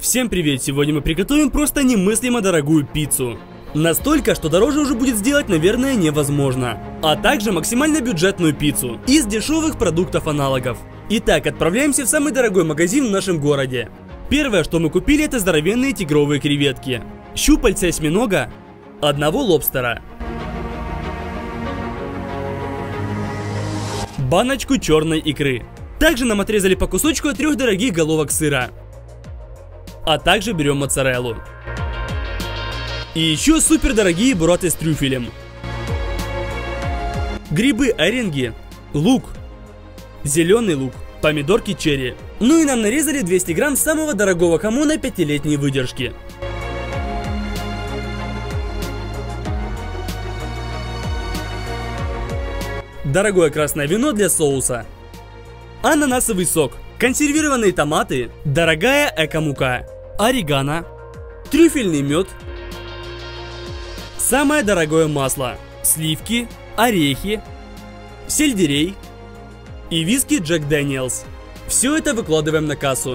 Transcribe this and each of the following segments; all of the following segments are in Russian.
Всем привет! Сегодня мы приготовим просто немыслимо дорогую пиццу. Настолько, что дороже уже будет сделать, наверное, невозможно. А также максимально бюджетную пиццу из дешевых продуктов-аналогов. Итак, отправляемся в самый дорогой магазин в нашем городе. Первое, что мы купили, это здоровенные тигровые креветки, щупальца осьминога, одного лобстера, баночку черной икры. Также нам отрезали по кусочку от 3 дорогих головок сыра. А также берем моцареллу. И еще супер дорогие бурраты с трюфелем. Грибы оренги, лук, зеленый лук, помидорки черри. Ну и нам нарезали 200 грамм самого дорогого хамона 5-летней выдержки. Дорогое красное вино для соуса. Ананасовый сок, консервированные томаты, дорогая эко-мука, орегано, трюфельный мед, самое дорогое масло, сливки, орехи, сельдерей и виски Джек Дэниелс. Все это выкладываем на кассу.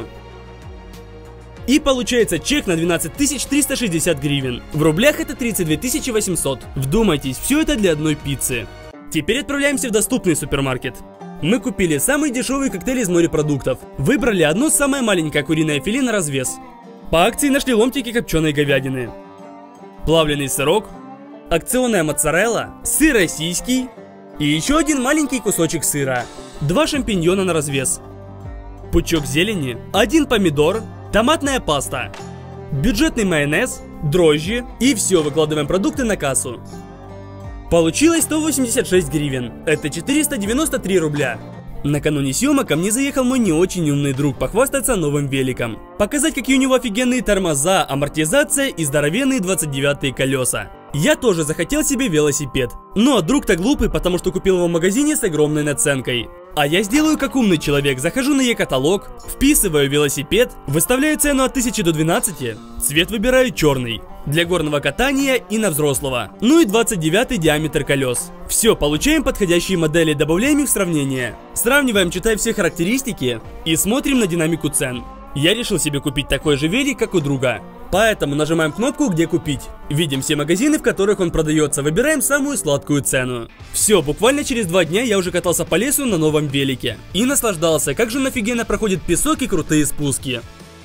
И получается чек на 12 360 гривен. В рублях это 32 800. Вдумайтесь, все это для одной пиццы. Теперь отправляемся в доступный супермаркет. Мы купили самый дешевый коктейль из морепродуктов. Выбрали одно самое маленькое куриное филе на развес. По акции нашли ломтики копченой говядины, плавленый сырок, акционная моцарелла, сыр российский и еще один маленький кусочек сыра, 2 шампиньона на развес, пучок зелени, 1 помидор, томатная паста, бюджетный майонез, дрожжи и все, выкладываем продукты на кассу. Получилось 186 гривен, это 493 рубля. Накануне съемок ко мне заехал мой не очень умный друг похвастаться новым великом. Показать, какие у него офигенные тормоза, амортизация и здоровенные 29-е колеса. Я тоже захотел себе велосипед. Но друг-то глупый, потому что купил его в магазине с огромной наценкой. А я сделаю как умный человек, захожу на e-каталог, вписываю велосипед, выставляю цену от 1000 до 12, цвет выбираю черный, для горного катания и на взрослого, ну и 29 диаметр колес. Все, получаем подходящие модели, добавляем их в сравнение, сравниваем, читая все характеристики и смотрим на динамику цен. Я решил себе купить такой же велик, как у друга. Поэтому нажимаем кнопку «Где купить». Видим все магазины, в которых он продается, выбираем самую сладкую цену. Все, буквально через 2 дня я уже катался по лесу на новом велике. И наслаждался, как же офигенно проходит песок и крутые спуски.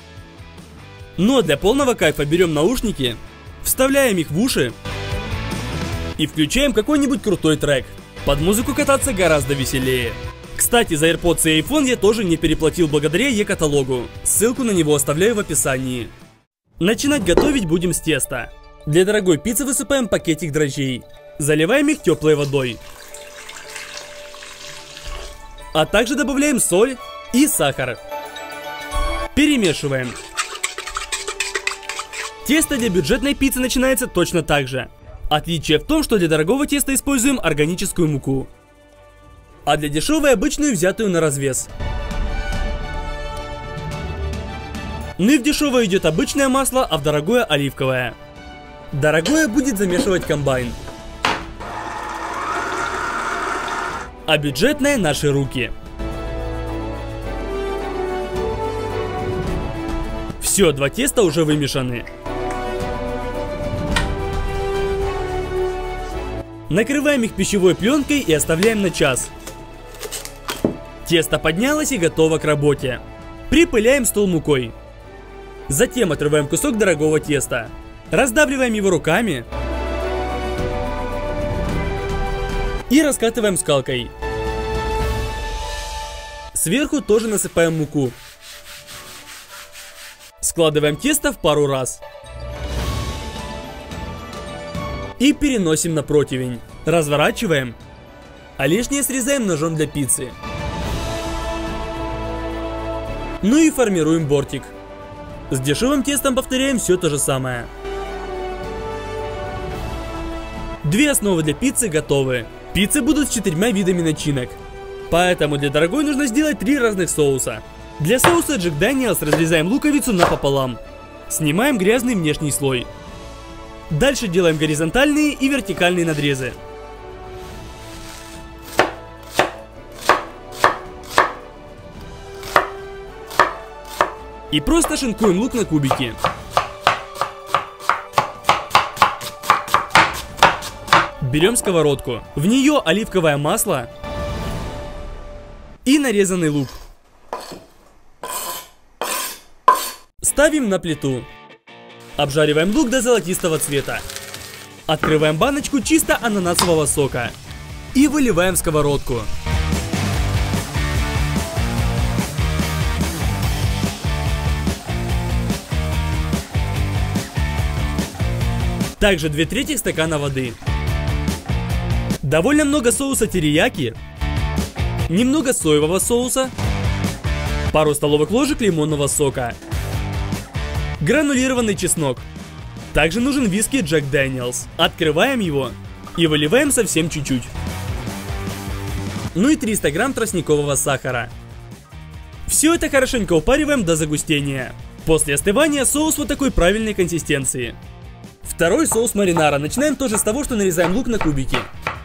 Но для полного кайфа берем наушники, вставляем их в уши и включаем какой-нибудь крутой трек. Под музыку кататься гораздо веселее. Кстати, за AirPods и iPhone я тоже не переплатил благодаря e-каталогу. Ссылку на него оставляю в описании. Начинать готовить будем с теста. Для дорогой пиццы высыпаем пакетик дрожжей. Заливаем их теплой водой. А также добавляем соль и сахар. Перемешиваем. Тесто для бюджетной пиццы начинается точно так же. Отличие в том, что для дорогого теста используем органическую муку, а для дешевой обычную, взятую на развес. Ну и в дешевое идет обычное масло, а в дорогое оливковое. Дорогое будет замешивать комбайн, а бюджетное наши руки. Все, 2 теста уже вымешаны. Накрываем их пищевой пленкой и оставляем на час. Тесто поднялось и готово к работе. Припыляем стол мукой. Затем отрываем кусок дорогого теста. Раздавливаем его руками и раскатываем скалкой. Сверху тоже насыпаем муку. Складываем тесто в пару раз. И переносим на противень. Разворачиваем, а лишнее срезаем ножом для пиццы. Ну и формируем бортик. С дешевым тестом повторяем все то же самое. 2 основы для пиццы готовы. Пиццы будут с 4 видами начинок. Поэтому для дорогой нужно сделать 3 разных соуса. Для соуса Джек Дэниелс разрезаем луковицу напополам. Снимаем грязный внешний слой. Дальше делаем горизонтальные и вертикальные надрезы. И просто шинкуем лук на кубики. Берем сковородку, в нее оливковое масло и нарезанный лук. Ставим на плиту. Обжариваем лук до золотистого цвета. Открываем баночку чисто ананасового сока и выливаем в сковородку. Также 2/3 стакана воды. Довольно много соуса терияки, немного соевого соуса, пару столовых ложек лимонного сока, гранулированный чеснок. Также нужен виски Jack Daniel's. Открываем его и выливаем совсем чуть-чуть. Ну и 300 грамм тростникового сахара. Все это хорошенько упариваем до загустения. После остывания соус вот такой правильной консистенции. Второй соус маринара. Начинаем тоже с того, что нарезаем лук на кубики.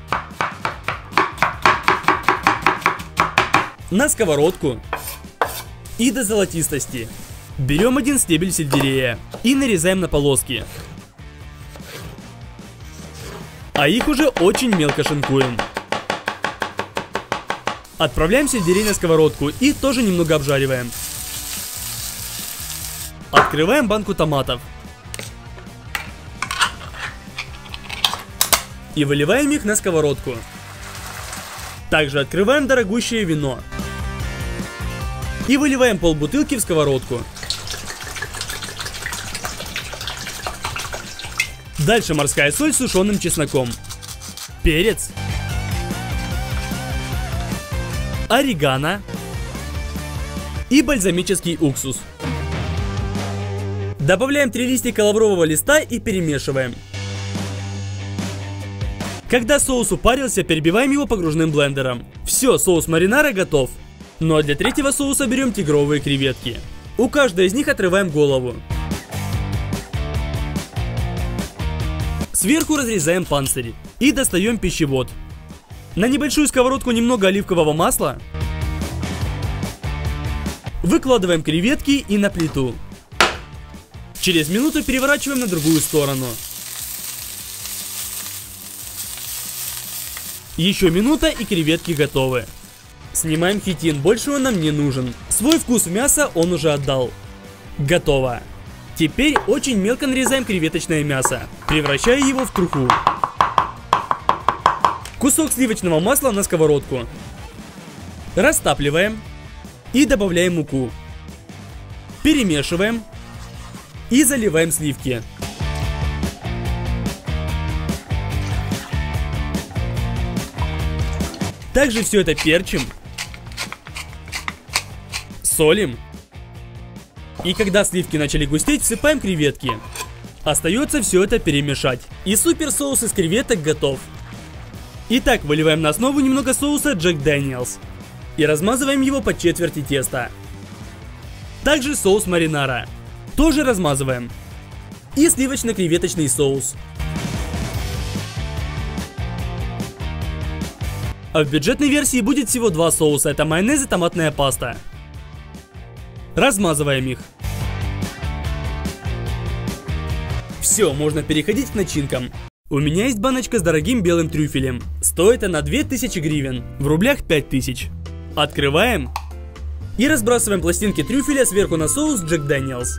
На сковородку и до золотистости. Берем один стебель сельдерея и нарезаем на полоски. А их уже очень мелко шинкуем. Отправляем сельдерей на сковородку и тоже немного обжариваем. Открываем банку томатов. И выливаем их на сковородку. Также открываем дорогущее вино. И выливаем полбутылки в сковородку. Дальше морская соль с сушеным чесноком. Перец. Орегано. И бальзамический уксус. Добавляем 3 листика лаврового листа и перемешиваем. Когда соус упарился, перебиваем его погружным блендером. Все, соус маринара готов. Ну а для третьего соуса берем тигровые креветки. У каждой из них отрываем голову. Сверху разрезаем панцирь и достаем пищевод. На небольшую сковородку немного оливкового масла. Выкладываем креветки и на плиту. Через минуту переворачиваем на другую сторону. Еще минута и креветки готовы. Снимаем хитин, больше он нам не нужен. Свой вкус в мясо он уже отдал. Готово. Теперь очень мелко нарезаем креветочное мясо, превращая его в труху. Кусок сливочного масла на сковородку. Растапливаем и добавляем муку. Перемешиваем и заливаем сливки. Также все это перчим, солим. И когда сливки начали густеть, всыпаем креветки. Остается все это перемешать. И супер соус из креветок готов. Итак, выливаем на основу немного соуса Jack Daniel's. И размазываем его по четверти теста. Также соус маринара. Тоже размазываем. И сливочно-креветочный соус. А в бюджетной версии будет всего 2 соуса. Это майонез и томатная паста. Размазываем их. Все, можно переходить к начинкам. У меня есть баночка с дорогим белым трюфелем. Стоит она 2000 гривен, в рублях 5000. Открываем и разбрасываем пластинки трюфеля сверху на соус Jack Daniel's.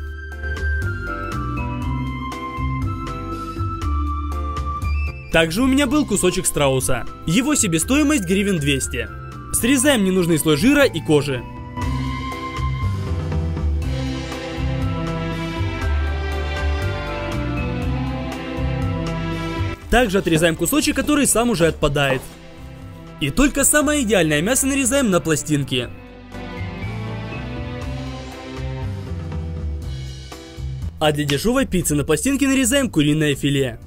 Также у меня был кусочек страуса. Его себестоимость гривен 200. Срезаем ненужный слой жира и кожи. Также отрезаем кусочек, который сам уже отпадает. И только самое идеальное мясо нарезаем на пластинки. А для дешевой пиццы на пластинки нарезаем куриное филе.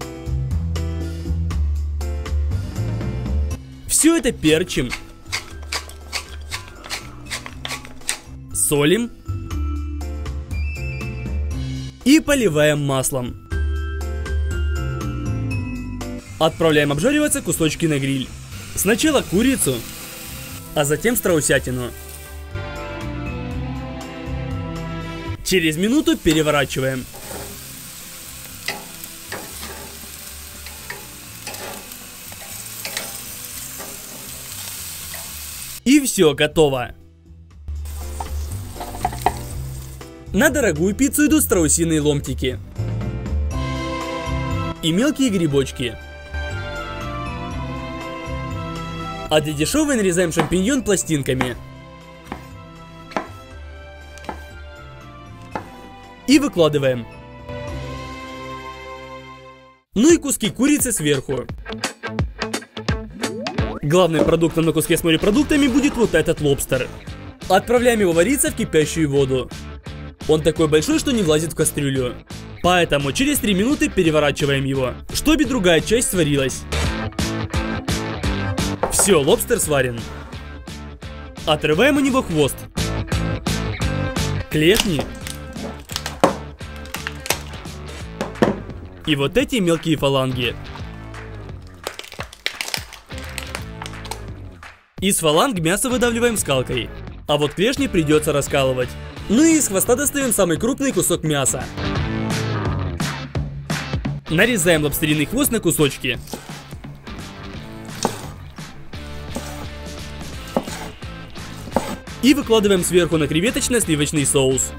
Все это перчим, солим и поливаем маслом. Отправляем обжариваться кусочки на гриль. Сначала курицу, а затем страусятину. Через минуту переворачиваем. И все, готово. На дорогую пиццу идут страусиные ломтики и мелкие грибочки. А для дешевой нарезаем шампиньон пластинками. И выкладываем. Ну и куски курицы сверху. Главным продуктом на куске с морепродуктами будет вот этот лобстер. Отправляем его вариться в кипящую воду. Он такой большой, что не влазит в кастрюлю. Поэтому через 3 минуты переворачиваем его, чтобы другая часть сварилась. Все, лобстер сварен. Отрываем у него хвост, клешни и вот эти мелкие фаланги. Из фаланг мясо выдавливаем скалкой, а вот клешни придется раскалывать. Ну и из хвоста достаем самый крупный кусок мяса. Нарезаем лобстериный хвост на кусочки. И выкладываем сверху на креветочно-сливочный соус.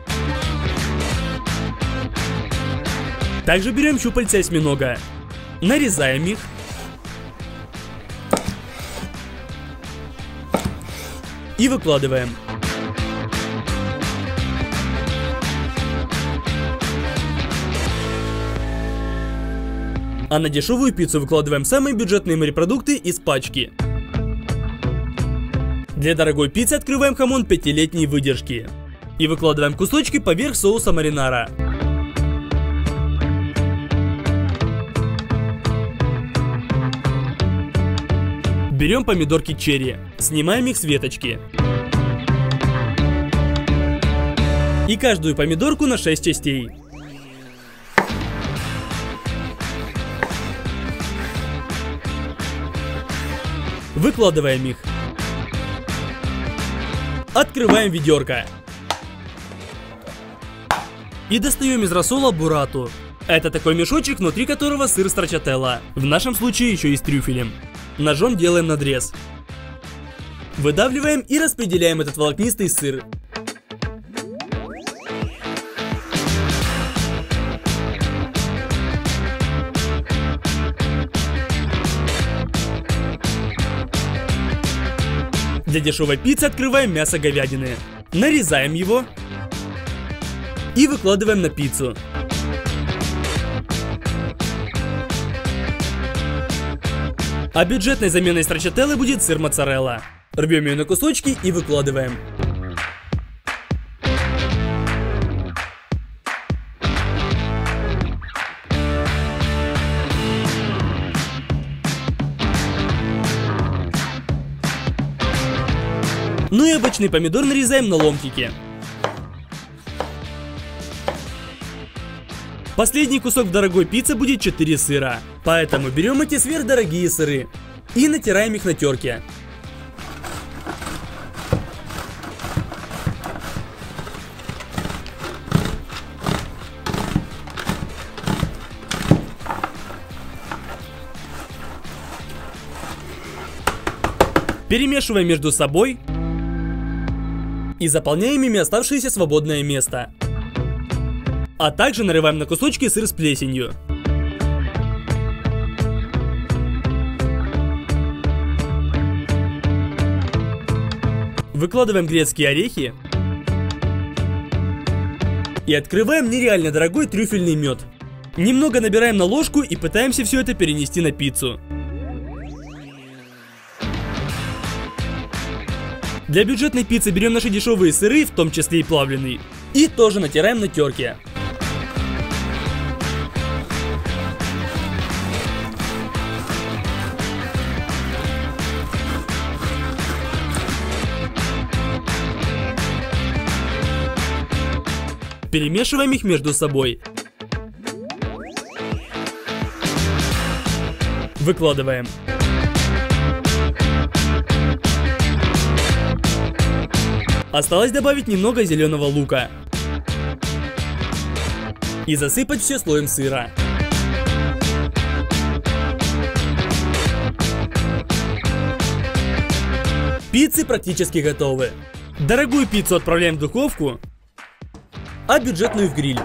Также берем щупальца осьминога. Нарезаем их. И выкладываем. А на дешевую пиццу выкладываем самые бюджетные морепродукты из пачки. Для дорогой пиццы открываем хамон 5-летней выдержки. И выкладываем кусочки поверх соуса маринара. Берем помидорки черри, снимаем их с веточки. И каждую помидорку на 6 частей. Выкладываем их. Открываем ведерко. И достаем из рассола бурату. Это такой мешочек, внутри которого сыр страчателла. В нашем случае еще и с трюфелем. Ножом делаем надрез. Выдавливаем и распределяем этот волокнистый сыр. Для дешевой пиццы открываем мясо говядины. Нарезаем его. И выкладываем на пиццу. А бюджетной заменой страчателлы будет сыр моцарелла. Рвем ее на кусочки и выкладываем. Ну и обычный помидор нарезаем на ломтики. Последний кусок в дорогой пицце будет 4 сыра. Поэтому берем эти сверхдорогие сыры и натираем их на терке. Перемешиваем между собой и заполняем ими оставшееся свободное место. А также нарываем на кусочки сыр с плесенью. Выкладываем грецкие орехи и открываем нереально дорогой трюфельный мед. Немного набираем на ложку и пытаемся все это перенести на пиццу. Для бюджетной пиццы берем наши дешевые сыры, в том числе и плавленый, и тоже натираем на терке. Перемешиваем их между собой. Выкладываем. Осталось добавить немного зеленого лука. и засыпать все слоем сыра. Пиццы практически готовы. Дорогую пиццу отправляем в духовку, а бюджетную в гриль.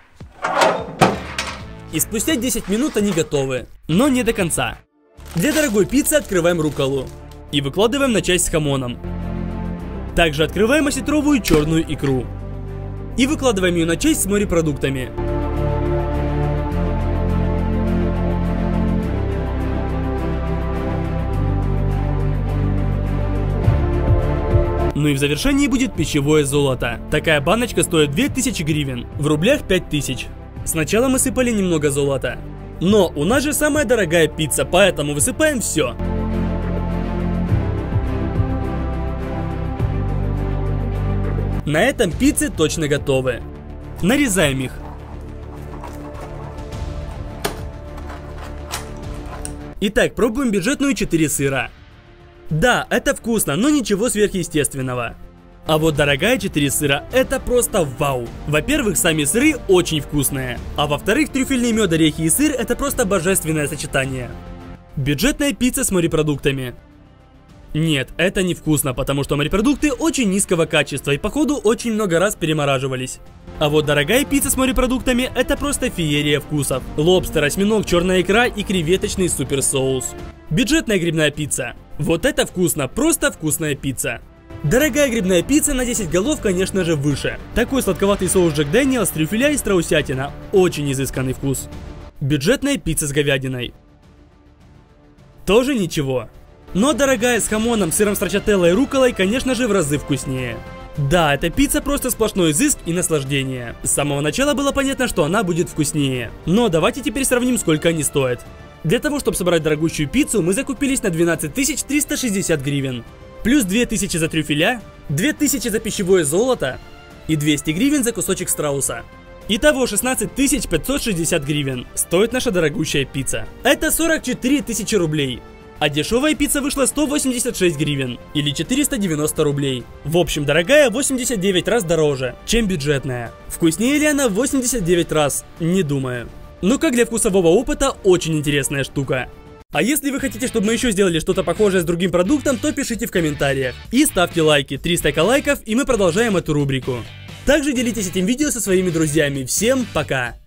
И спустя 10 минут они готовы, но не до конца. Для дорогой пиццы открываем рукколу и выкладываем на часть с хамоном. Также открываем осетровую черную икру и выкладываем ее на часть с морепродуктами. Ну и в завершении будет пищевое золото. Такая баночка стоит 2000 гривен, в рублях 5000. Сначала мы сыпали немного золота. Но у нас же самая дорогая пицца, поэтому высыпаем все. На этом пиццы точно готовы. Нарезаем их. Итак, пробуем бюджетную 4 сыра. Да, это вкусно, но ничего сверхъестественного. А вот дорогая 4 сыра — это просто вау. Во-первых, сами сыры очень вкусные. А во-вторых, трюфельный мед, орехи и сыр — это просто божественное сочетание. Бюджетная пицца с морепродуктами. Нет, это не вкусно, потому что морепродукты очень низкого качества и походу очень много раз перемораживались. А вот дорогая пицца с морепродуктами — это просто феерия вкусов. Лобстер, осьминог, черная икра и креветочный суперсоус. Бюджетная грибная пицца. Вот это вкусно, просто вкусная пицца. Дорогая грибная пицца на 10 голов, конечно же, выше. Такой сладковатый соус Джек Дэниелс, трюфеля и страусятина. Очень изысканный вкус. Бюджетная пицца с говядиной. Тоже ничего. Но дорогая с хамоном, сыром страчателло и рукколой, конечно же, в разы вкуснее. Да, эта пицца просто сплошной изыск и наслаждение. С самого начала было понятно, что она будет вкуснее. Но давайте теперь сравним, сколько они стоят. Для того, чтобы собрать дорогущую пиццу, мы закупились на 12 360 гривен. Плюс 2000 за трюфеля, 2000 за пищевое золото и 200 гривен за кусочек страуса. Итого 16 560 гривен стоит наша дорогущая пицца. Это 44 тысячи рублей. А дешевая пицца вышла 186 гривен, или 490 рублей. В общем, дорогая 89 раз дороже, чем бюджетная. Вкуснее ли она в 89 раз? Не думаю. Но как для вкусового опыта, очень интересная штука. А если вы хотите, чтобы мы еще сделали что-то похожее с другим продуктом, то пишите в комментариях. И ставьте лайки, 300 лайков, и мы продолжаем эту рубрику. Также делитесь этим видео со своими друзьями. Всем пока!